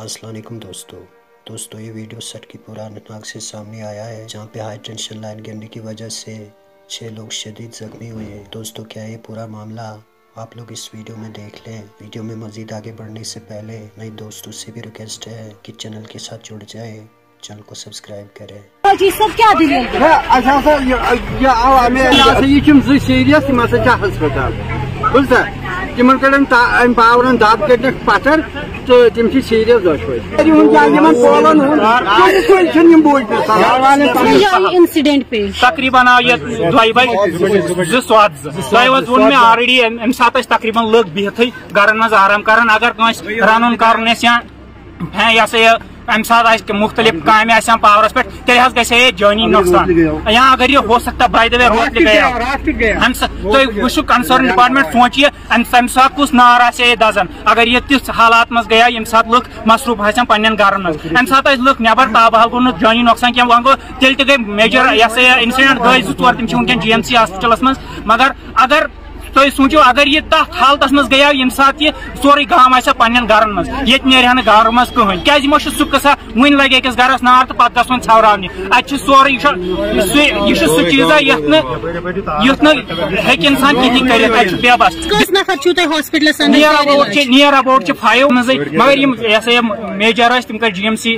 السلام علیکم دوستو یہ ویڈیو سڑکی پوران ناگ سے سامنے آیا ہے جہاں پہ ہائی ٹینشن لائن گرنے کی وجہ سے 6 لوگ شدید زخمی ہوئے ہیں۔ دوستو کیا یہ پورا معاملہ آپ لوگ اس ویڈیو میں دیکھ لیں۔ ویڈیو میں مزید آگے بڑھنے سے پہلے نئی دوستوں سے بھی ریکویسٹ ہے کہ چینل کے ساتھ جڑ جائے، چینل کو سبسکرائب کریں۔ تمن کڑن پاورن دب کڑ پتھر تو تم سیریس دشوئی انسیڈنٹ پیش تقریباً آو یہ 2:14 وون میں آلریڈی ام سات تقریباً لوگ بہت گھرن مز آرام کران اگر کنس رنن کرن یا یہ سا ام سات مختلف کام پاورس پہ تیل گھے جانی نقصان یا اگر یہ ہو سکتا بائی دا وے روٹ تہ گیا تھی وچو کنسرن ڈپارٹمنٹ سوچیے تمہ سات کس نار آے دزان اگر یہ تیس حالات مز گیا یم سات لوگ مصروف آن پنن گھرن مز ام سات لوگ نبر تابحال گو جانی نقصان کی وہاں گو تیل تہ گئی میجر یہ سا انسیڈنٹ گئی 2 تم ونکین جی ایم سی ہاسپٹلس مز مگر اگر تھی سوچو اگر یہ تک حالتس مز گیا یم سات یہ سوری گام آ پنن گھرن مز یہ نیرہ نا گھر مز کہین کیاز یہ سہ قصہ ون لگے أکس گھرس نار تو پتہ گھن ژھوراونہ اتہ سورے یہ سہ چیزا یت ہیکہ انسان کہین کرت اتہ بے بس کس نفر چھو تہ ہاسپٹلس نیر اباؤٹ 5 مزے مگر یم یہ سا میجر تم کر جی ایم سی